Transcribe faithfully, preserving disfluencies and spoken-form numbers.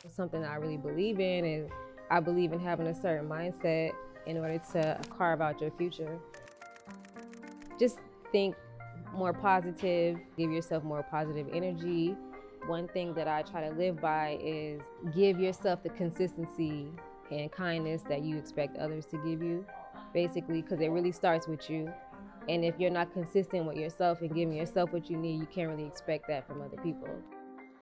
something that I really believe in, and I believe in having a certain mindset in order to carve out your future. Just think more positive, give yourself more positive energy. One thing that I try to live by is give yourself the consistency and kindness that you expect others to give you, basically, because it really starts with you. And if you're not consistent with yourself and giving yourself what you need, you can't really expect that from other people.